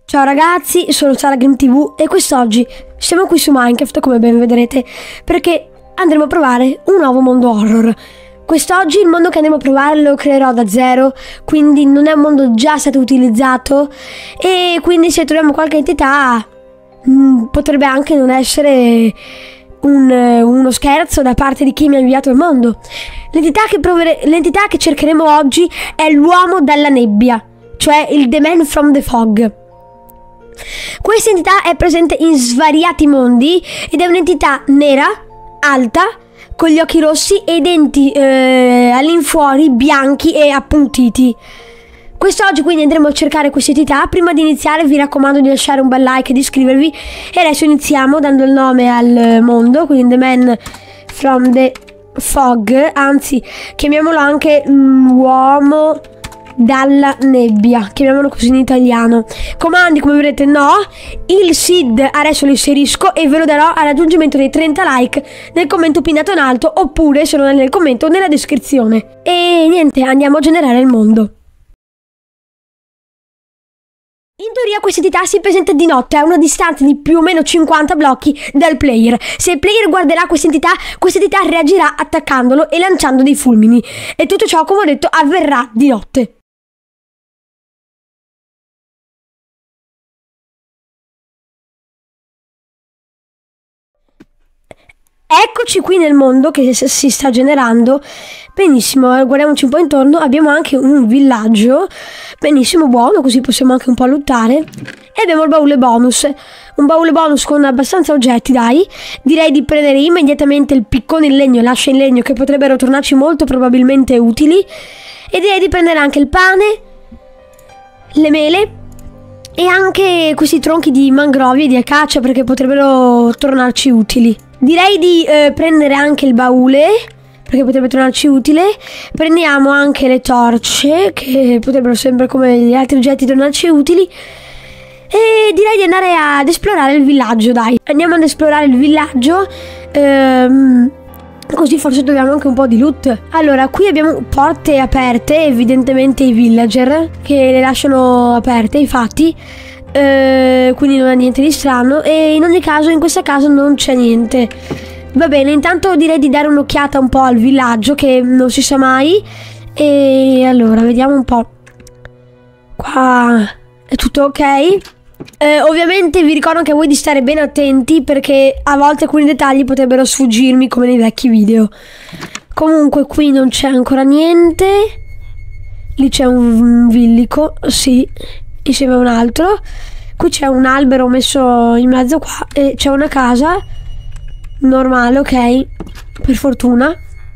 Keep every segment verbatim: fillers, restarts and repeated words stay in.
Ciao ragazzi, sono Saragrim T V e quest'oggi siamo qui su Minecraft, come ben vedrete, perché andremo a provare un nuovo mondo horror. Quest'oggi il mondo che andremo a provare lo creerò da zero, quindi non è un mondo già stato utilizzato e quindi se troviamo qualche entità mh, potrebbe anche non essere un, uno scherzo da parte di chi mi ha inviato il mondo. L'entità che, provere, l'entità che cercheremo oggi è l'uomo dalla nebbia, cioè il The Man from the Fog. Questa entità è presente in svariati mondi ed è un'entità nera, alta, con gli occhi rossi e i denti eh, all'infuori bianchi e appuntiti. Quest'oggi quindi andremo a cercare questa entità. Prima di iniziare vi raccomando di lasciare un bel like e di iscrivervi. E adesso iniziamo dando il nome al mondo, quindi The Man from the Fog, anzi chiamiamolo anche l'uomo dalla nebbia, chiamiamolo così in italiano. Comandi come vedete no, il S I D adesso lo inserisco e ve lo darò al raggiungimento dei trenta like nel commento pinnato in alto, oppure se non è nel commento nella descrizione. E niente, andiamo a generare il mondo. In teoria questa entità si presenta di notte a una distanza di più o meno cinquanta blocchi dal player. Se il player guarderà questa entità, questa entità reagirà attaccandolo e lanciando dei fulmini. E tutto ciò, come ho detto, avverrà di notte. Eccoci qui nel mondo che si sta generando. Benissimo, guardiamoci un po' intorno. Abbiamo anche un villaggio. Benissimo, buono, così possiamo anche un po' lottare. E abbiamo il baule bonus. Un baule bonus con abbastanza oggetti, dai. Direi di prendere immediatamente il piccone in legno e l'ascia in legno, che potrebbero tornarci molto probabilmente utili. E direi di prendere anche il pane, le mele e anche questi tronchi di mangrovie e di acacia, perché potrebbero tornarci utili. Direi di eh, prendere anche il baule, perché potrebbe tornarci utile. Prendiamo anche le torce, che potrebbero sempre come gli altri oggetti tornarci utili. E direi di andare ad esplorare il villaggio, dai. Andiamo ad esplorare il villaggio, ehm, così forse troviamo anche un po' di loot. Allora, qui abbiamo porte aperte, evidentemente i villager che le lasciano aperte, infatti. Uh, quindi non ha niente di strano. E in ogni caso in questa casa non c'è niente. Va bene, intanto direi di dare un'occhiata un po' al villaggio, che non si sa mai. E allora vediamo un po'. Qua è tutto ok. uh, Ovviamente vi ricordo anche a voi di stare ben attenti, perché a volte alcuni dettagli potrebbero sfuggirmi come nei vecchi video. Comunque qui non c'è ancora niente. Lì c'è un villico, sì, insieme a un altro. Qui c'è un albero messo in mezzo qua e c'è una casa normale, ok, per fortuna.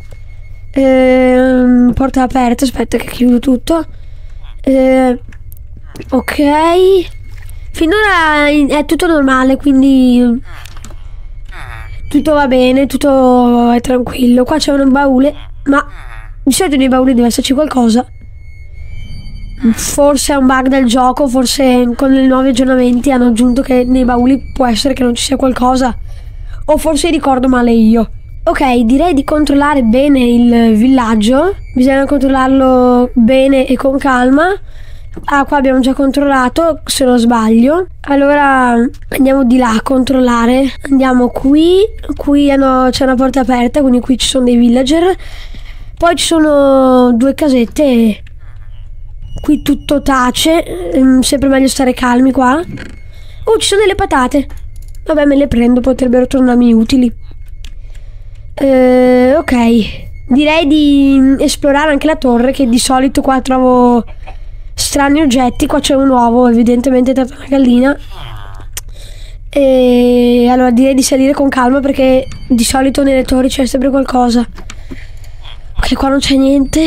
Ehm, porta aperta, aspetta che chiudo tutto. Ehm, ok, finora è tutto normale, quindi tutto va bene, tutto è tranquillo. Qua c'è un baule, ma di solito nei bauli deve esserci qualcosa. Forse è un bug del gioco, forse con i nuovi aggiornamenti hanno aggiunto che nei bauli può essere che non ci sia qualcosa, o forse ricordo male io. Ok, direi di controllare bene il villaggio. Bisogna controllarlo bene e con calma. Ah, qua abbiamo già controllato, se non sbaglio. Allora andiamo di là a controllare. Andiamo qui. Qui hanno, c'è una porta aperta, quindi qui ci sono dei villager. Poi ci sono due casette. Qui tutto tace, ehm, sempre meglio stare calmi qua. Oh, ci sono delle patate. Vabbè, me le prendo, potrebbero tornarmi utili. eh, Ok, direi di esplorare anche la torre, che di solito qua trovo strani oggetti. Qua c'è un uovo, evidentemente è stata una gallina. E allora direi di salire con calma, perché di solito nelle torri c'è sempre qualcosa. Ok, qua non c'è niente.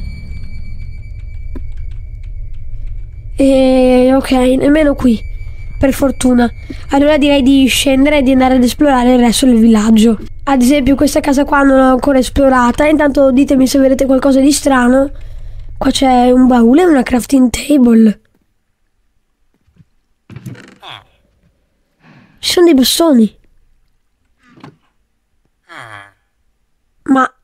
E ok, nemmeno qui, per fortuna. Allora direi di scendere e di andare ad esplorare il resto del villaggio. Ad esempio questa casa qua non l'ho ancora esplorata. Intanto ditemi se vedete qualcosa di strano. Qua c'è un baule e una crafting table. Ci sono dei bastoni. Ma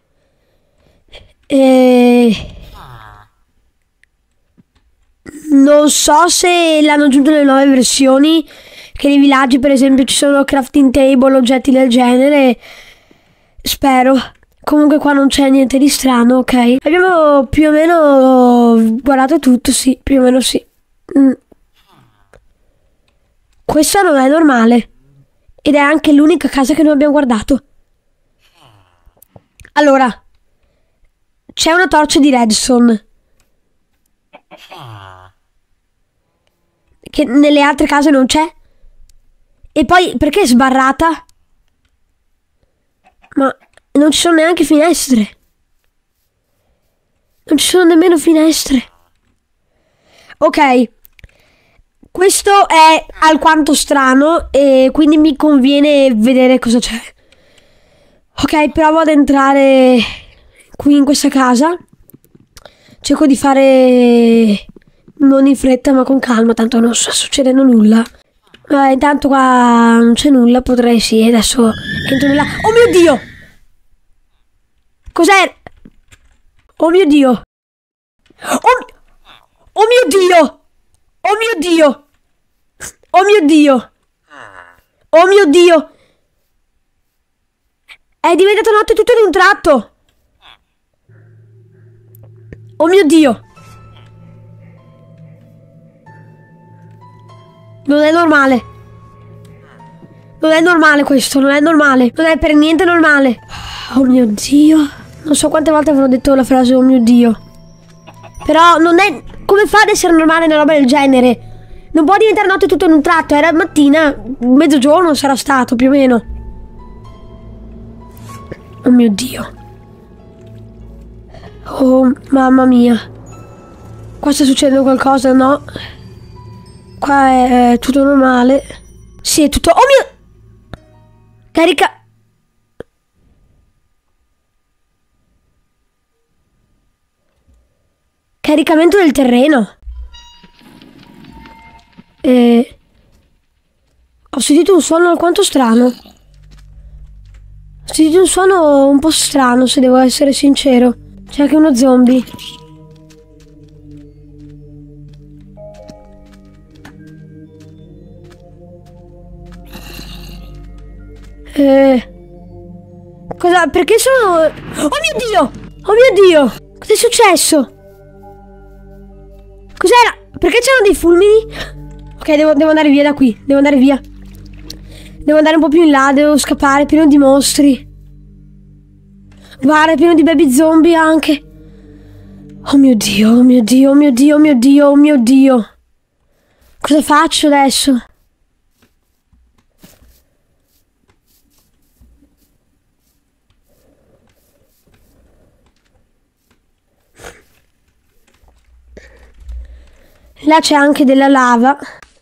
E... non so se l'hanno aggiunto nelle nuove versioni, che nei villaggi per esempio ci sono crafting table, oggetti del genere. Spero. Comunque qua non c'è niente di strano, ok? Abbiamo più o meno guardato tutto, sì, più o meno sì. Mm. Questa non è normale. Ed è anche l'unica casa che non abbiamo guardato. Allora, c'è una torcia di redstone. Che nelle altre case non c'è. E poi, perché è sbarrata? Ma non ci sono neanche finestre. Non ci sono nemmeno finestre. Ok. Questo è alquanto strano e quindi mi conviene vedere cosa c'è. Ok, provo ad entrare qui in questa casa. Cerco di fare non in fretta ma con calma, tanto non sta succedendo nulla. Eh, intanto qua non c'è nulla, potrei sì, adesso entro nella... Oh mio Dio! Cos'è? Oh mio Dio! Oh, oh mio Dio! Oh mio Dio! Oh mio Dio! Oh mio Dio! È diventato notte tutto in un tratto! Oh mio Dio! Non è normale. Non è normale questo, non è normale. Non è per niente normale. Oh mio Dio. Non so quante volte avrò detto la frase oh mio Dio. Però non è... Come fa ad essere normale una roba del genere? Non può diventare notte tutto in un tratto. Era mattina, mezzogiorno sarà stato più o meno. Oh mio Dio. Oh mamma mia. Qua sta succedendo qualcosa, no? Qua è tutto normale. Sì, è tutto... Oh mio... Carica... Caricamento del terreno. E... Ho sentito un suono alquanto strano. Ho sentito un suono un po' strano, se devo essere sincero. C'è anche uno zombie. Eh... Cosa? Perché sono... Oh mio Dio! Oh mio Dio! Cos'è successo? Cos'era? Perché c'erano dei fulmini? Ok, devo, devo andare via da qui. Devo andare via. Devo andare un po' più in là. Devo scappare. Pieno di mostri. Guarda, è pieno di baby zombie anche. Oh mio Dio, oh mio Dio, oh mio Dio, oh mio Dio, oh mio Dio. Cosa faccio adesso? Là c'è anche della lava.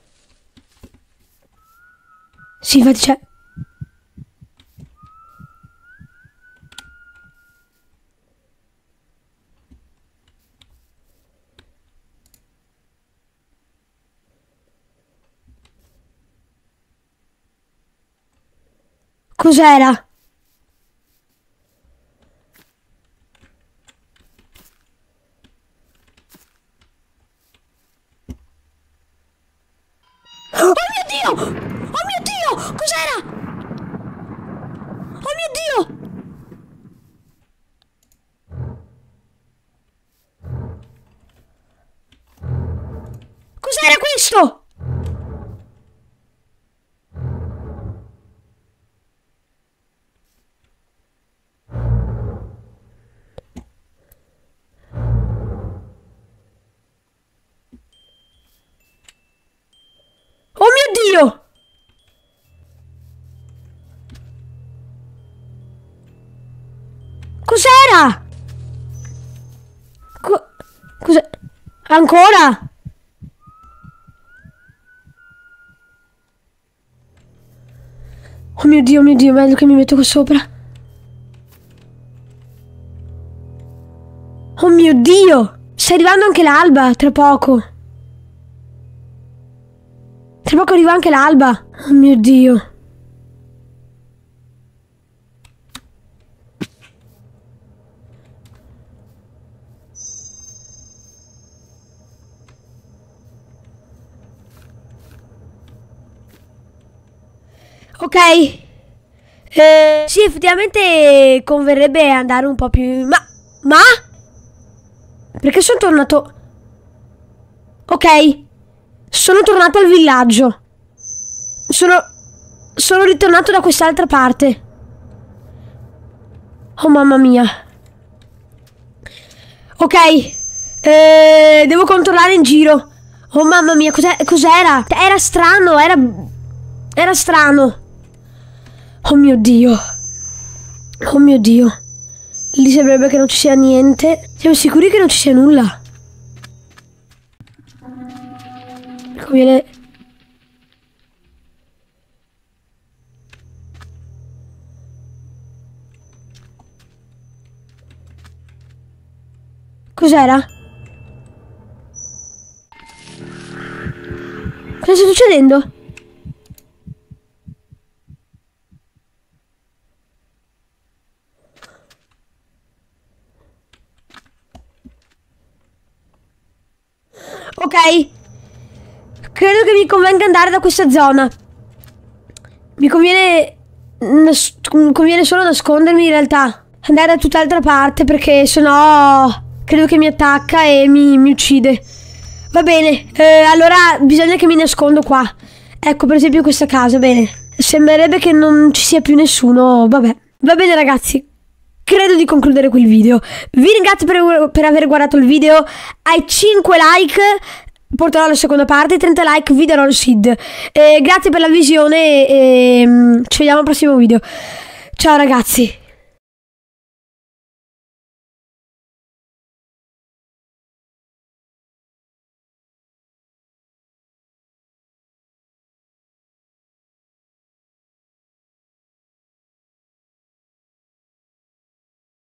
Sì, infatti c'è. Cos'era? Oh mio Dio! Oh mio Dio! Cos'era? Oh mio Dio! Cos'era questo? Oh mio Dio! Cos'era? Co Cos'è? Ancora? Oh mio Dio, oh mio Dio, meglio che mi metto qua sopra. Oh mio Dio! Sta arrivando anche l'alba, tra poco. Tra poco arriva anche l'alba. Oh mio Dio. Ok. Eh, sì, effettivamente converrebbe andare un po' più... Ma... Ma? Perché sono tornato... Ok. Sono tornato al villaggio. Sono... Sono ritornato da quest'altra parte. Oh mamma mia. Ok. Eh, devo controllare in giro. Oh mamma mia, cos'è- cos'era? Era strano, era... Era strano. Oh mio Dio. Oh mio Dio. Lì sembrerebbe che non ci sia niente. Siamo sicuri che non ci sia nulla? Mi conviene... Cos'era? Cosa sta succedendo? Ok. Credo che mi convenga andare da questa zona. Mi conviene... nas- conviene solo nascondermi in realtà. Andare da tutt'altra parte perché sennò... Credo che mi attacca e mi, mi uccide. Va bene, eh, allora bisogna che mi nascondo qua. Ecco, per esempio questa casa, bene. Sembrerebbe che non ci sia più nessuno, vabbè. Va bene ragazzi, credo di concludere qui il video. Vi ringrazio per, per aver guardato il video. Ai cinque like porterò la seconda parte, trenta like vi darò il seed. Eh, grazie per la visione e, e ci vediamo al prossimo video. Ciao ragazzi.